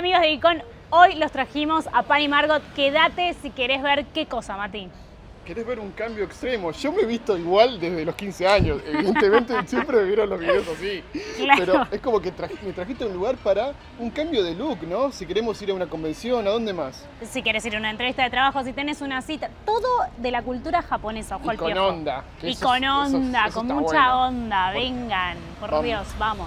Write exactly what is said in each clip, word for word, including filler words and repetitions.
amigos de Icon, hoy los trajimos a Pan y Margot. Quédate si querés ver qué cosa, Mati. ¿Querés ver un cambio extremo? Yo me he visto igual desde los quince años. Evidentemente siempre me vieron los videos así. Claro. Pero es como que tra me trajiste a un lugar para un cambio de look, ¿no? Si queremos ir a una convención, ¿a dónde más? Si querés ir a una entrevista de trabajo, si tenés una cita, todo de la cultura japonesa, ojo al Y con piojo. onda. Y con eso, onda, eso, eso con está mucha bueno. onda. Bueno, Vengan, por vamos. Dios, vamos.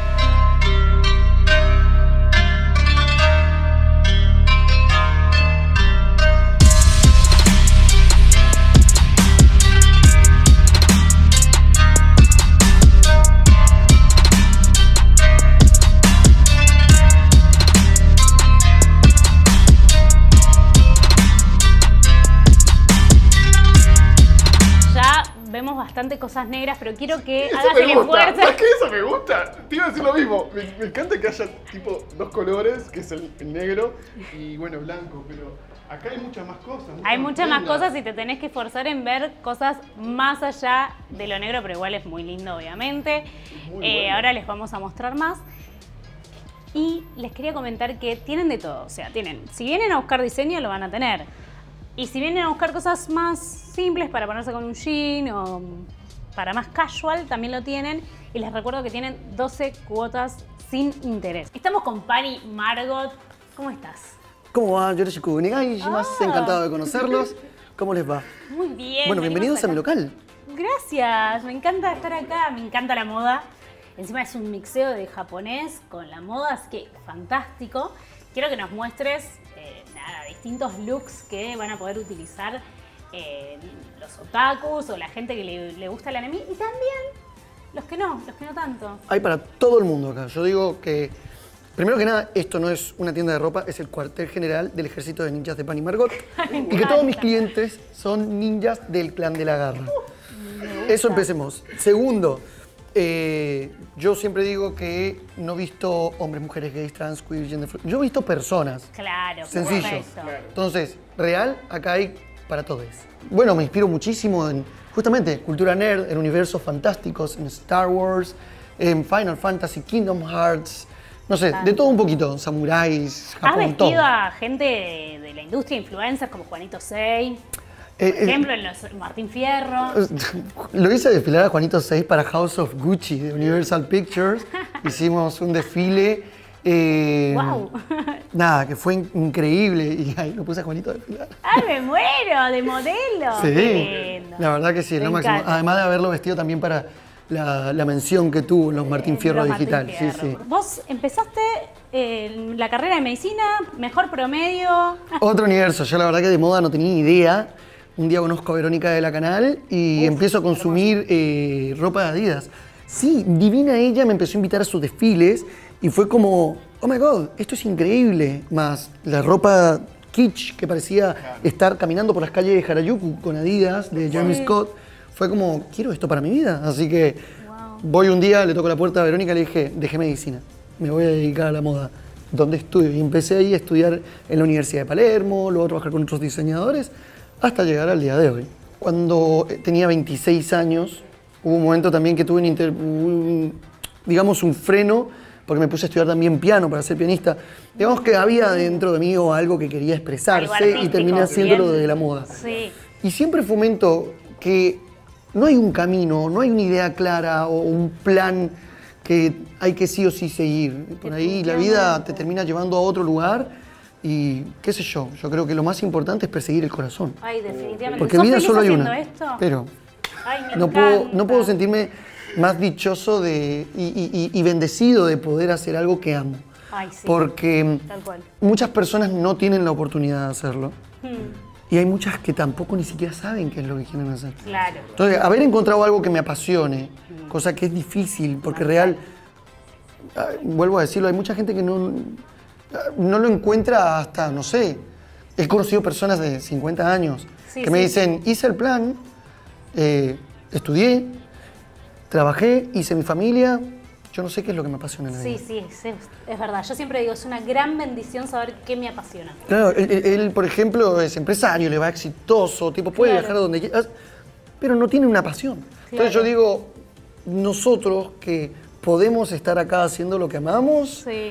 Vemos bastante cosas negras, pero quiero que Eso hagas me el gusta. esfuerzo. ¿Sabes qué? Eso me gusta. Te iba a decir lo mismo. Me, me encanta que haya tipo dos colores, que es el, el negro y bueno, blanco, pero acá hay muchas más cosas. Hay muchas más prendas. cosas y te tenés que esforzar en ver cosas más allá de lo negro, pero igual es muy lindo, obviamente. Muy Eh, bueno. ahora les vamos a mostrar más. Y les quería comentar que tienen de todo. O sea, tienen, si vienen a buscar diseño, lo van a tener. Y si vienen a buscar cosas más simples para ponerse con un jean o para más casual, también lo tienen. Y les recuerdo que tienen doce cuotas sin interés. Estamos con Pan y Margot. ¿Cómo estás? ¿Cómo va? Yoroshiku Negai, más Ah. encantado de conocerlos. ¿Cómo les va? Muy bien. Bueno, bienvenidos venimos a mi local. Gracias, me encanta estar acá, me encanta la moda. Encima es un mixeo de japonés con la moda, así que fantástico. Quiero que nos muestres eh, nada, distintos looks que van a poder utilizar eh, los otakus o la gente que le, le gusta el anime y también los que no, los que no tanto. Hay para todo el mundo acá. Yo digo que, primero que nada, esto no es una tienda de ropa, es el cuartel general del ejército de ninjas de Pan y Margot. Y que todos mis clientes son ninjas del clan de la garra. Eso empecemos. Segundo, eh, yo siempre digo que no he visto hombres, mujeres, gays, trans, queer, gender fluid. Yo he visto personas. Claro, Sencillo. perfecto. Entonces, real, acá hay para todos. Bueno, me inspiro muchísimo en, justamente, cultura nerd, en universos fantásticos, en Star Wars, en Final Fantasy, Kingdom Hearts, no sé, de todo un poquito, samuráis, ¿Has Japón, vestido todo. a gente de, de la industria, influencers como Juanito Sei? Eh, Por eh, ejemplo, en los Martín Fierro. Lo hice desfilar a Juanito seis para House of Gucci de Universal Pictures. Hicimos un desfile. eh, ¡Wow! Nada, que fue in- increíble. Y ahí lo puse a Juanito a desfilar. ¡Ay, me muero! ¡De modelo! Sí, ¡Qué lindo! la verdad que sí, es Me lo máximo. encanta. Además de haberlo vestido también para la, la mención que tuvo en los Martín Fierro Los Martín Digital. Fierro. Sí, sí. Vos empezaste eh, la carrera de medicina, mejor promedio. Otro universo. Yo la verdad que de moda no tenía ni idea. Un día conozco a Verónica de la Canal y Uf, empiezo a consumir eh, ropa de Adidas. Sí, divina ella, me empezó a invitar a sus desfiles y fue como, oh my god, esto es increíble. Más la ropa kitsch que parecía estar caminando por las calles de Harajuku con Adidas de Jeremy Scott. Fue como, quiero esto para mi vida. Así que Wow. voy un día, le toco la puerta a Verónica y le dije, dejé medicina, me voy a dedicar a la moda. ¿Dónde estudio? Y empecé ahí a estudiar en la Universidad de Palermo, luego a trabajar con otros diseñadores, hasta llegar al día de hoy. Cuando tenía veintiséis años, hubo un momento también que tuve un, inter- un- digamos, un freno, porque me puse a estudiar también piano para ser pianista. Digamos que había dentro de mí o algo que quería Algo expresarse artístico, y terminé haciéndolo bien. desde la moda. Sí. Y siempre fomento que no hay un camino, no hay una idea clara o un plan que hay que sí o sí seguir. Por ahí la vida te termina llevando a otro lugar y qué sé yo, yo creo que lo más importante es perseguir el corazón. Ay, definitivamente. Porque ¿Sos vida feliz solo hay haciendo una. esto? Pero Ay, me no puedo, encanta. no puedo sentirme más dichoso de, y, y- y- y bendecido de poder hacer algo que amo. Ay, sí. Porque Tal cual. muchas personas no tienen la oportunidad de hacerlo. Hmm, Y hay muchas que tampoco ni siquiera saben qué es lo que quieren hacer. claro. Entonces, haber encontrado algo que me apasione, cosa que es difícil, porque real, ah, vuelvo a decirlo, hay mucha gente que no, ah, no lo encuentra hasta, no sé, he conocido personas de cincuenta años Sí, que me sí. dicen, hice el plan, eh, estudié, trabajé, hice mi familia, yo no sé qué es lo que me apasiona en la Sí, vida. sí, sí, es verdad. Yo siempre digo, es una gran bendición saber qué me apasiona. Claro, él, él- él, por ejemplo, es empresario, le va exitoso, tipo, puede Claro. viajar a donde quiera, pero no tiene una pasión. Entonces Claro. yo digo, nosotros que podemos estar acá haciendo lo que amamos, Sí.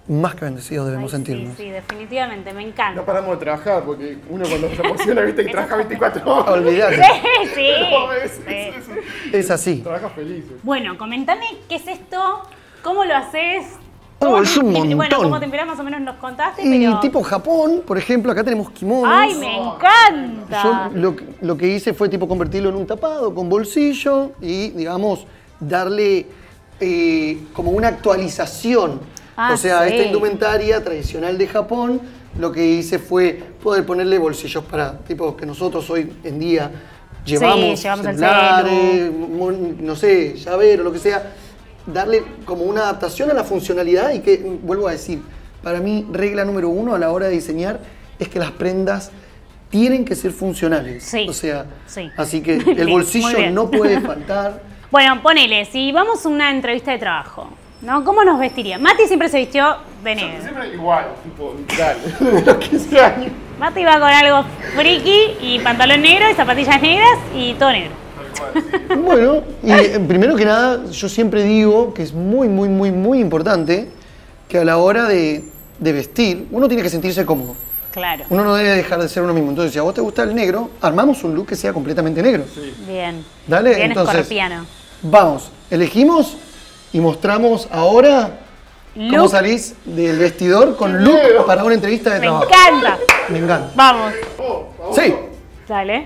más que bendecidos debemos Ay, sentirnos. Sí, sí, definitivamente, me encanta. No paramos de trabajar porque uno cuando se emociona, viste, y trabaja veinticuatro horas. Olvidate. Sí, sí. No, es, Sí. es- es- Es así. trabaja feliz. Bueno, comentame qué es esto, cómo lo haces. Oh, cómo es un te- Bueno, montón. cómo te inspirás más o menos nos contaste, Y pero... tipo Japón, por ejemplo, acá tenemos kimonos. ¡Ay, me encanta! Yo lo, que- lo que hice fue tipo convertirlo en un tapado con bolsillo y, digamos, darle eh, como una actualización. Ah, o sea, sí. esta indumentaria tradicional de Japón, lo que hice fue poder ponerle bolsillos para, tipo, que nosotros hoy en día llevamos, llevamos el celulares, mon- no sé, llavero, lo que sea. Darle como una adaptación a la funcionalidad y que, vuelvo a decir, para mí, regla número uno a la hora de diseñar es que las prendas tienen que ser funcionales. Sí, O sea, sí. así que Muy el bolsillo bien. no puede faltar. Bueno, ponele, si vamos a una entrevista de trabajo, ¿no? ¿Cómo nos vestiría? Mati siempre se vistió de negro. Siempre igual, tipo, literal. De los quince años. Mati va con algo friki y pantalón negro y zapatillas negras y todo negro. Tal cual, sí. Bueno, y eh, primero que nada, yo siempre digo que es muy, muy, muy, muy importante que a la hora de, de vestir, uno tiene que sentirse cómodo. Claro. Uno no debe dejar de ser uno mismo. Entonces, si a vos te gusta el negro, armamos un look que sea completamente negro. Bien. Dale, Bien entonces, escorpiano. vamos, elegimos y mostramos ahora cómo Look. salís del vestidor con ¡Qué look miedo! para una entrevista de Me trabajo. encanta. Me encanta. Vamos. Oh, vamos. Sí. Dale.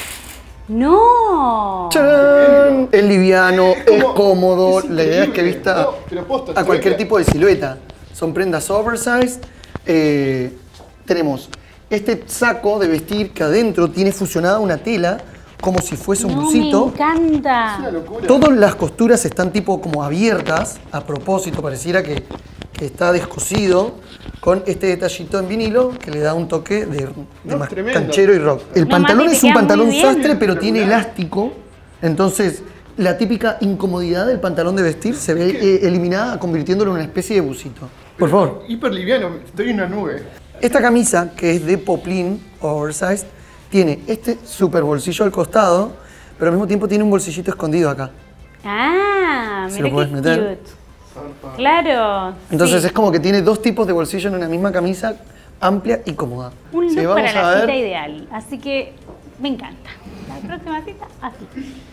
No. ¡Charán! Es liviano, es, como- cómodo. es La idea es que increíble. vista No, pero posta, a se cualquier ve que- tipo de silueta. Son prendas oversized. Eh, tenemos este saco de vestir que adentro tiene fusionada una tela como si fuese un No, busito. me encanta. Es una locura. Todas las costuras están tipo como abiertas, a propósito, pareciera que, que está descosido, con este detallito en vinilo que le da un toque de, de No, más es tremendo. canchero y rock. El No, pantalón Mati, te es un queda muy pantalón bien. sastre, pero tiene Espectacular. elástico, entonces la típica incomodidad del pantalón de vestir se ve eh, eliminada convirtiéndolo en una especie de busito. Por favor. Hiper liviano, estoy en una nube. Esta camisa, que es de poplin oversized, tiene este super bolsillo al costado, pero al mismo tiempo tiene un bolsillito escondido acá. Ah, Se mira lo podés qué meter. cute. Claro. Entonces sí. es como que tiene dos tipos de bolsillo en una misma camisa, amplia y cómoda. Un look Sí, vamos para a la ver. cita ideal. Así que me encanta. La próxima cita, así.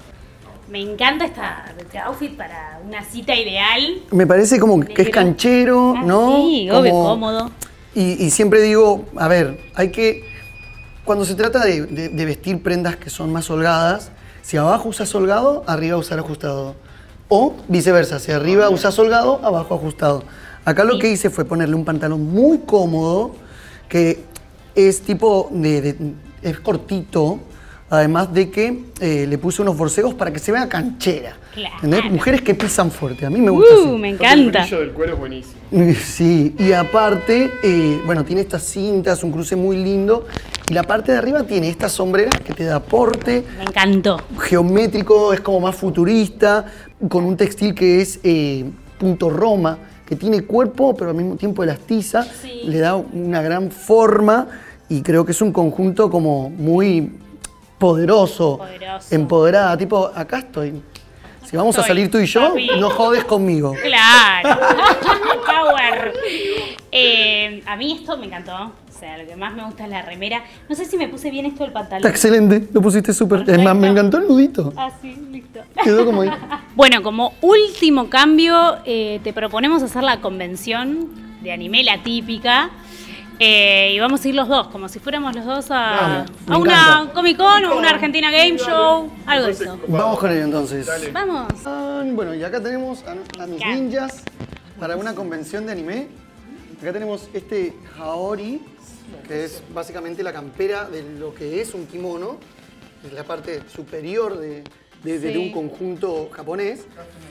Me encanta esta, este outfit para una cita ideal. Me parece como que es Negro. canchero, Ah, ¿no? sí, obvio, Como- cómodo. Y, y siempre digo, a ver, hay que, cuando se trata de, de- de vestir prendas que son más holgadas, si abajo usas holgado, arriba usar ajustado. O viceversa, si arriba usas holgado, abajo ajustado. Acá lo Sí. que hice fue ponerle un pantalón muy cómodo, que es tipo, de, de- es cortito, además de que eh, le puse unos borcegos para que se vea canchera. Claro. ¿Entendés? Mujeres que pisan fuerte, a mí me gusta Uh, así. me El encanta. brillo del cuero es buenísimo. Sí, y aparte, eh, bueno, tiene estas cintas, un cruce muy lindo. Y la parte de arriba tiene esta sombrera que te da porte, Me encantó. geométrico, es como más futurista, con un textil que es eh, punto Roma, que tiene cuerpo, pero al mismo tiempo elastiza, Sí. le da una gran forma y creo que es un conjunto como muy poderoso, Poderoso. empoderada, tipo, acá estoy. Si vamos a estoy, salir tú y yo, papi. no jodes conmigo. Claro. Power. Eh, a mí esto me encantó. O sea, lo que más me gusta es la remera. No sé si me puse bien esto del Está pantalón. excelente, lo pusiste súper. Es más, me Perfecto. encantó el nudito. Ah, sí, listo. Quedó como ahí. Bueno, como último cambio, eh, te proponemos hacer la convención de anime, la típica. Eh, y vamos a ir los dos, como si fuéramos los dos a, Vamos, me a una encanta. Comic Con o una Argentina Game Show, algo de eso. Vamos con ello entonces. Dale. Vamos. Ah, Bueno, y acá tenemos a, a mis Acá. ninjas para una convención de anime. Acá tenemos este Haori, que es básicamente la campera de lo que es un kimono. Es la parte superior de, de- de Sí. un conjunto japonés.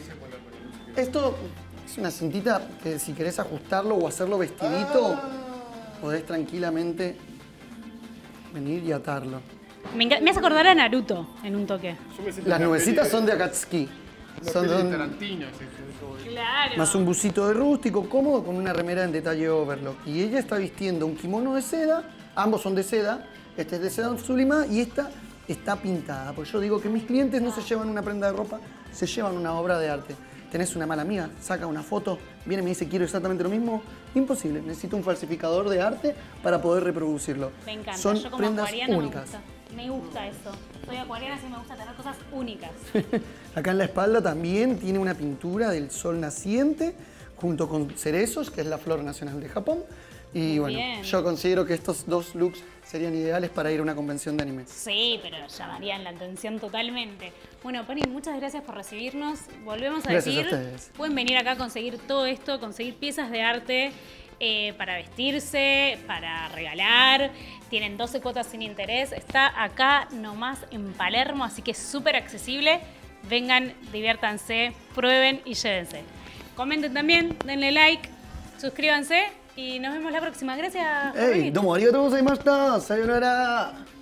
Esto es una cintita que si querés ajustarlo o hacerlo vestidito, podés tranquilamente venir y atarlo. Me, enca- me hace acordar a Naruto en un toque. Yo me siento Las en la nubecitas peli son de de- Akatsuki. la Son, peli de son Tarantino, es eso. Claro. más un busito de rústico cómodo con una remera en detalle overlock. Y ella está vistiendo un kimono de seda, ambos son de seda. Este es de seda sublimada y esta está pintada. Porque yo digo que mis clientes no se llevan una prenda de ropa, se llevan una obra de arte. tenés una mala amiga, saca una foto, viene y me dice quiero exactamente lo mismo. Imposible, necesito un falsificador de arte para poder reproducirlo. Me encanta, Son yo como prendas acuariana únicas. me gusta. Me gusta eso. Soy acuariana, sí me gusta tener cosas únicas. Acá en la espalda también tiene una pintura del sol naciente junto con cerezos, que es la flor nacional de Japón. Y Muy bueno, bien. yo considero que estos dos looks serían ideales para ir a una convención de anime. Sí, pero llamarían la atención totalmente. Bueno, Pani, muchas gracias por recibirnos. Volvemos a Gracias a decir, ustedes. pueden venir acá a conseguir todo esto, conseguir piezas de arte eh, para vestirse, para regalar. Tienen doce cuotas sin interés. Está acá nomás en Palermo, así que es súper accesible. Vengan, diviértanse, prueben y llévense. Comenten también, denle like, suscríbanse y nos vemos la próxima. Gracias. por ¡Ey! venir. ¡Domo arigatou gozaimashita! ¡Sayonara!